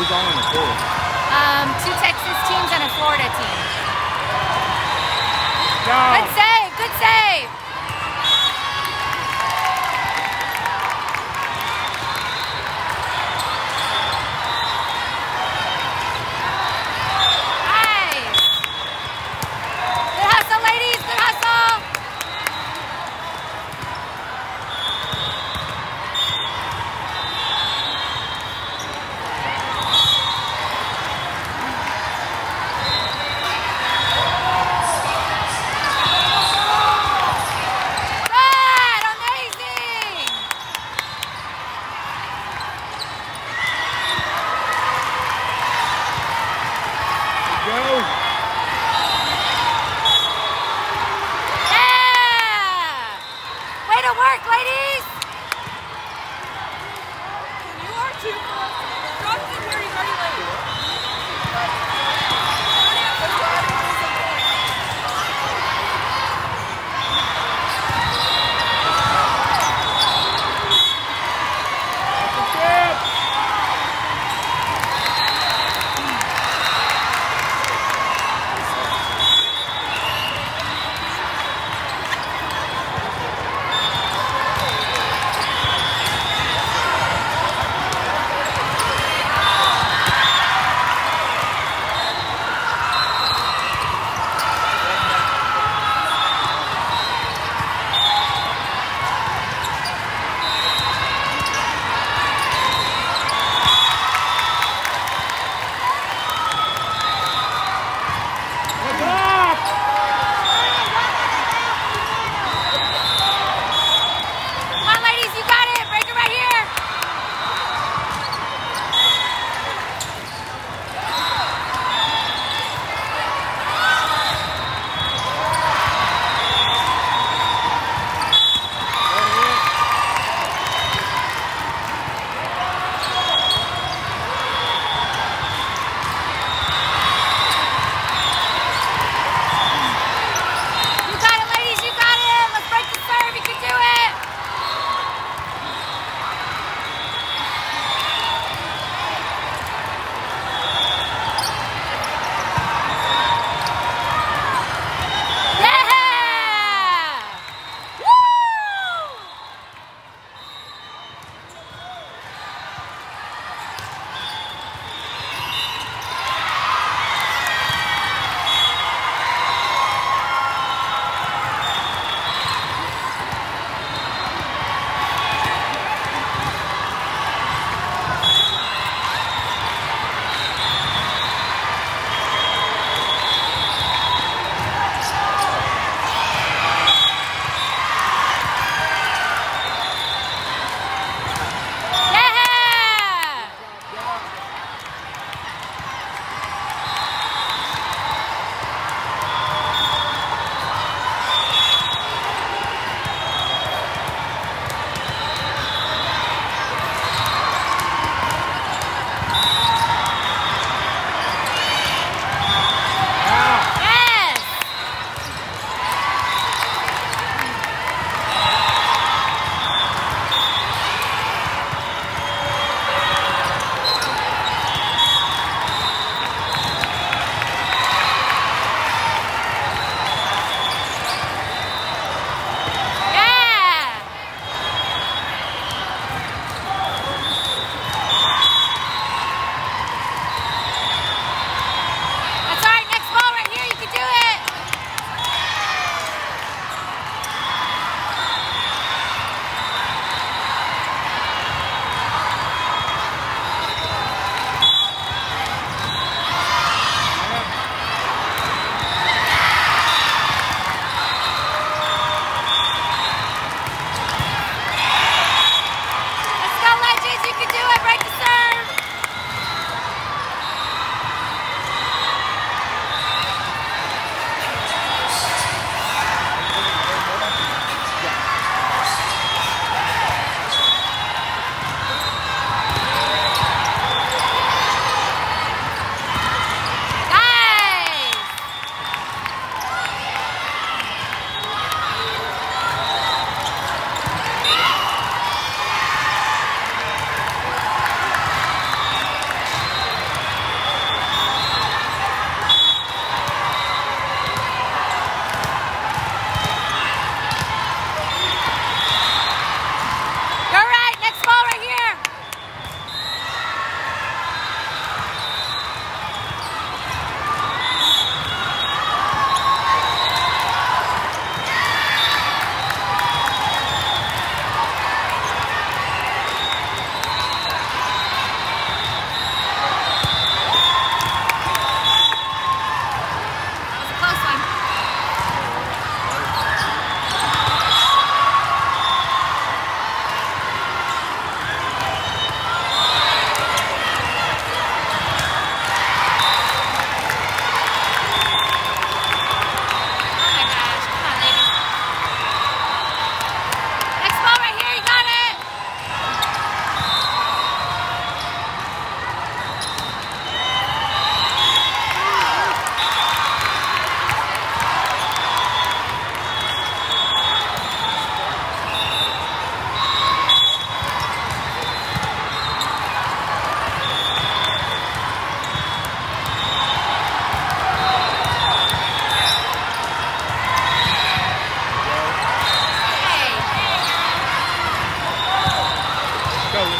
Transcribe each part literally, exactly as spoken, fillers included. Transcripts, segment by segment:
Who's all in the pool? Um, two Texas teams and a Florida team. Go. Good save, good save. Nice. Good hustle, ladies, good hustle.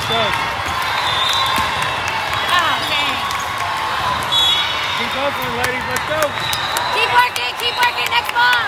let's go. Oh, dang. Keep hustling, ladies, let's go. Keep working, keep working, next bomb.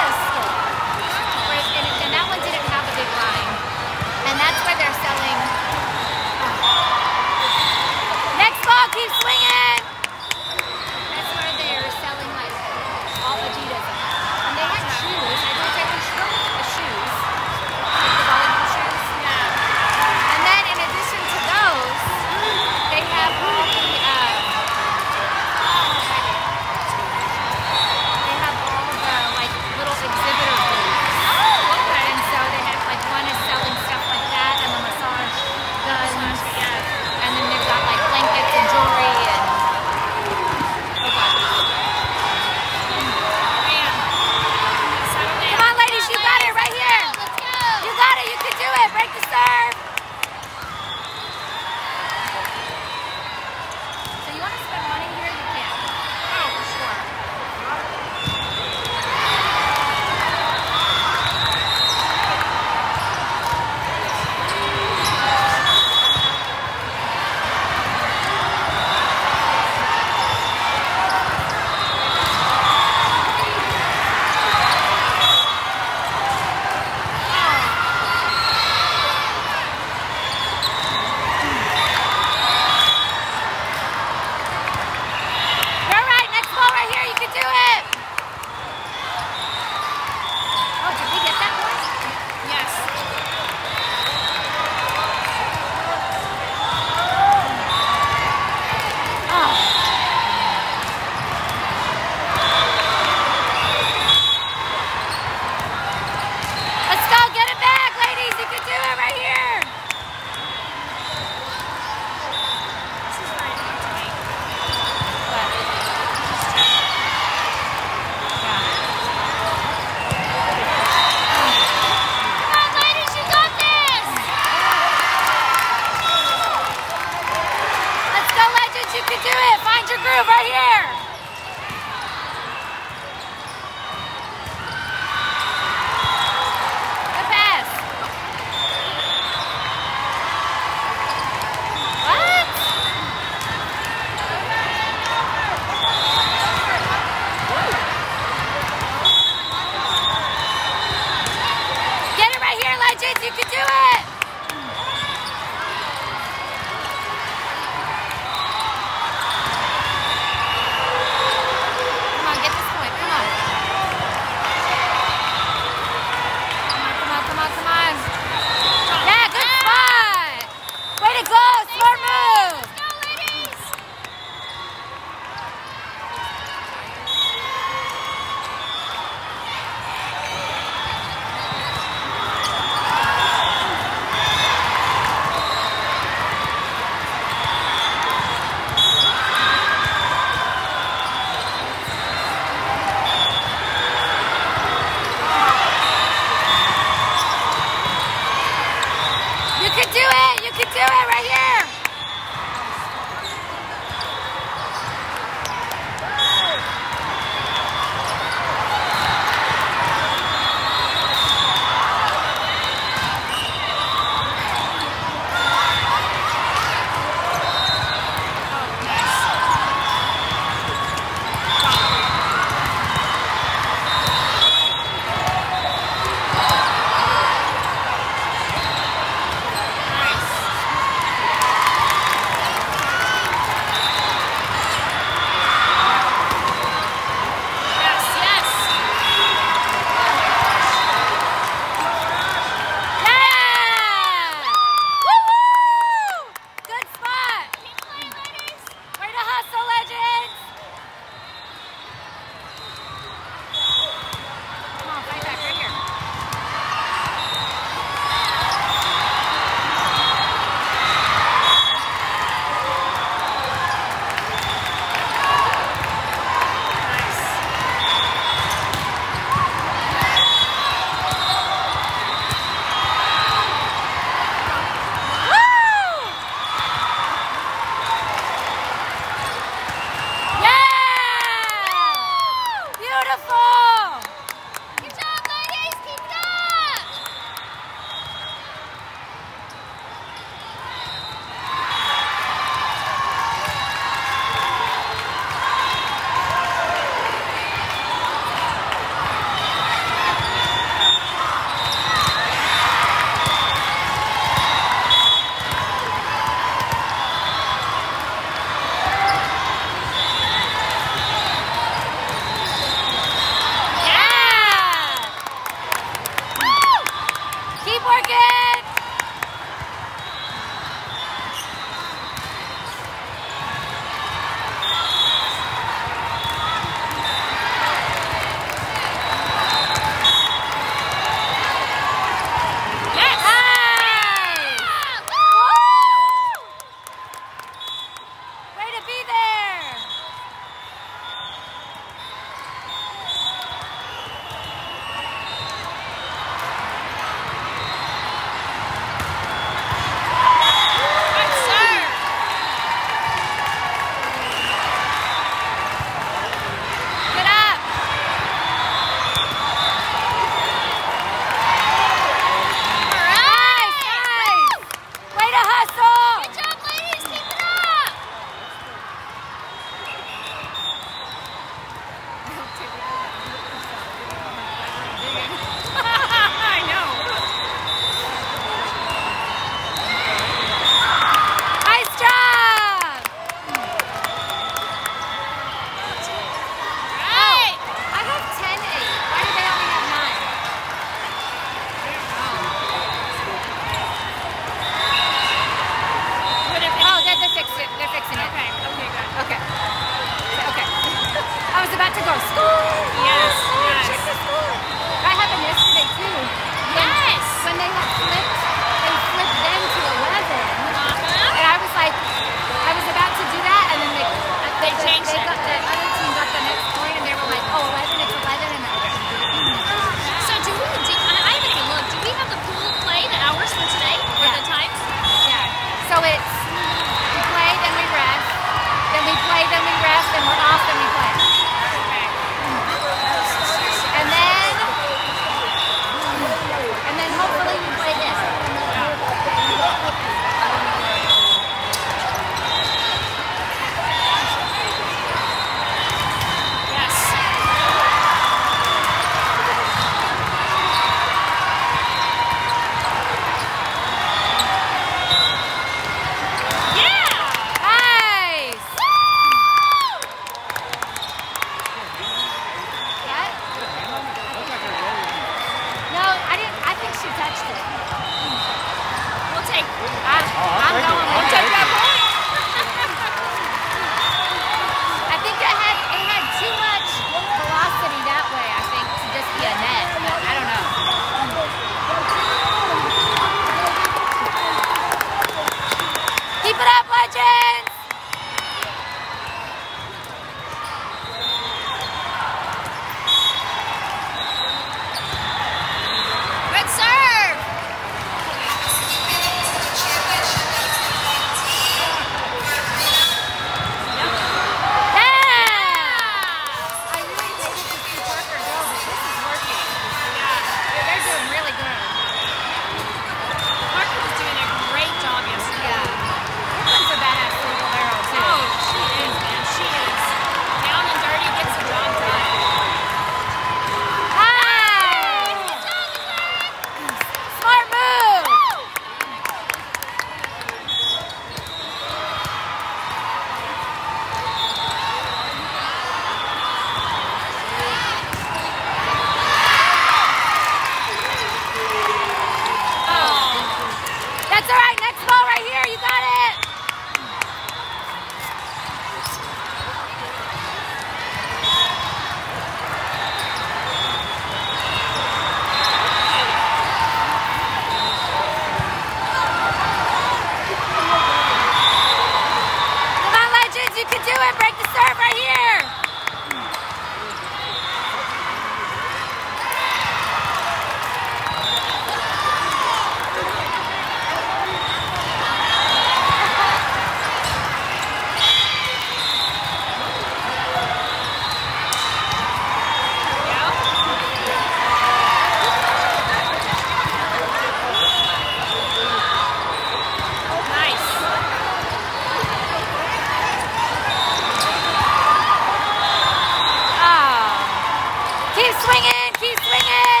swinging, keep swinging.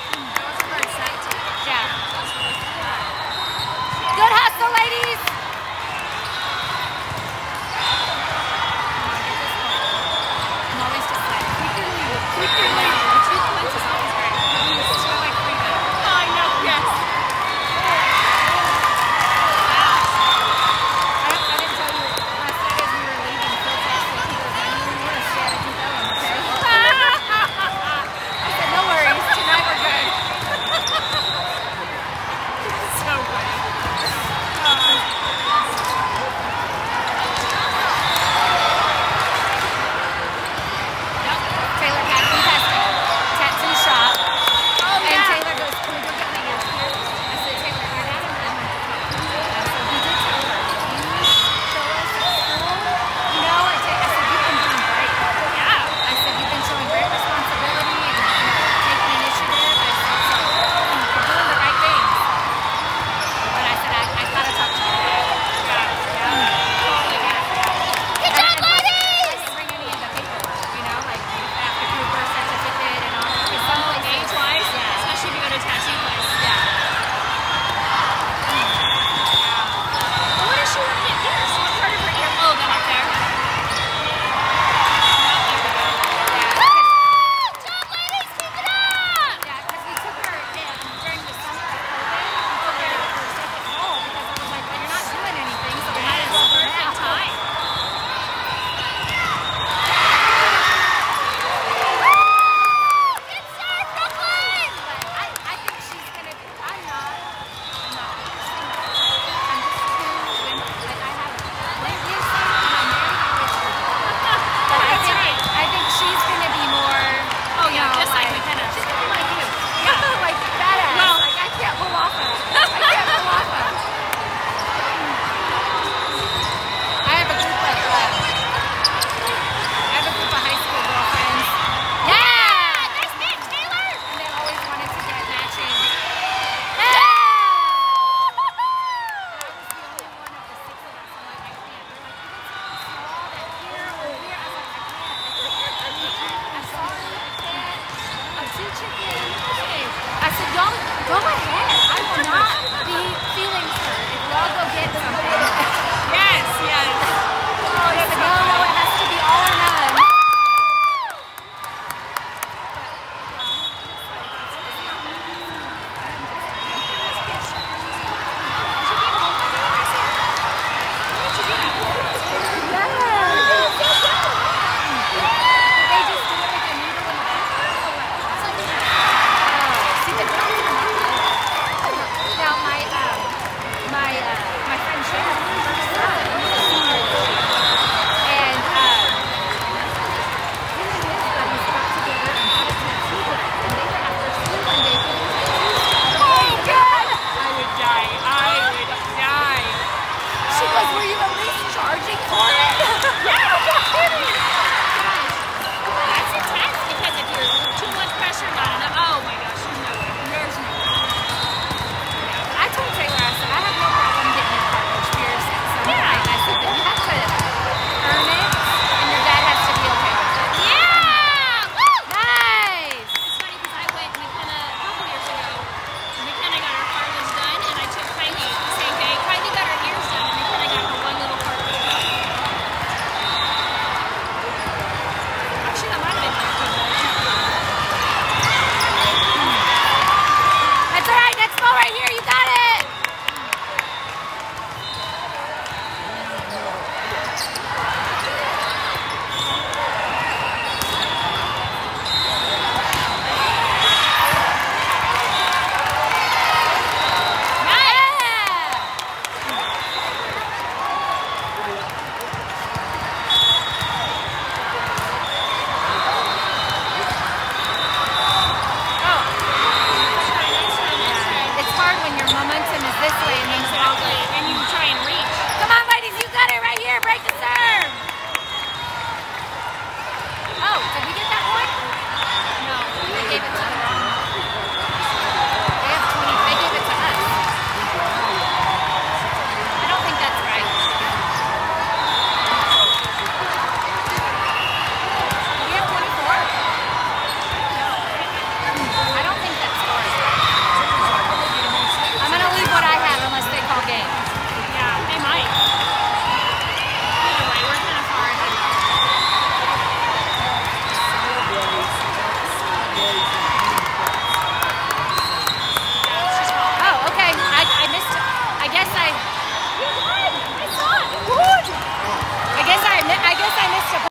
Yeah. Good hustle, ladies. I'm always just like, keep your lead, keep your lead. The two points is always great. It's just like three minutes. Oh, I know, yes. I, I didn't tell you, last night as we were leaving, Phil texted me, he goes, "I knew you were sad to keep going, okay?" I said, "No worries, tonight we're good." So funny. Yep. Taylor had me testing. Tattoo shop. Oh, and yeah. Taylor goes, "Can we go get nails?" I said, "Taylor, your dad and I went to talk." I said, "He did tell her, can you show us at school?" You know, I, ta- I said, "You've been doing great." Yeah. I said, "You've been showing great responsibility and, you know, taking initiative." I said, "So you're doing the right things." But I said, I, I gotta talk to you. Yeah, yeah, totally get it. Good job, ladies! I didn't bring any of the paperwork, you know, like after your birth certificate and all that. Because some Oh, places, age-wise? yeah, Especially if you go to a tattoo place. yeah. Well, what does she want to get ears? What part of her ear? Oh, the heart there. Yeah, Good job, ladies! Keep it up! yeah, because we took her in during the summer of COVID. We took her to her second hole because I was like, well, you're not doing anything, so we might as well go Perfect now. time. Good start, Brooklyn! But I, I think she's gonna be. I'm not. I'm not gonna sing. I'm just too win- like I have plenty of songs and I'm married to Richard. But I That's think right. I think she's gonna be more. Oh, you yeah, know, just like McKenna. She's gonna be like you. Yeah, like badass. Well- like I can't pull off a. I can't pull off a. I have a group of. Uh, I have a group of high school girlfriends. Yeah! Nice match, Taylor! And they always wanted to get matching. Yeah! And I was the only one of the six of us. I'm like, I can't. They're like, you get something small that here or here. I was like, I can't. I can't. I'm sorry. I can't. I'm too chicken. Okay. I said, y'all, go ahead. I will not be